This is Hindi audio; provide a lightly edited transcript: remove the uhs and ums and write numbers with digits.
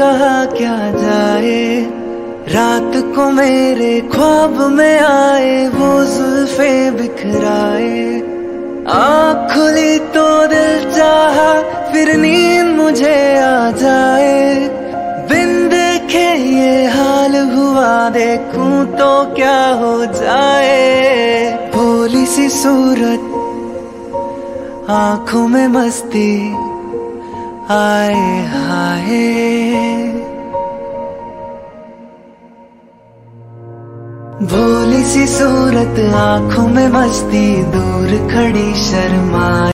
कहा क्या जाए, रात को मेरे ख्वाब में आए वो जुल्फे बिखराए। आँख खुली तो दिल चाहा फिर नींद मुझे आ जाए। बिन देखे ये हाल हुआ, देखूं तो क्या हो जाए। भोली सी सूरत, आंखों में मस्ती, आए हाय। भोली सी सूरत, आंखों में मस्ती, दूर खड़ी शर्मा।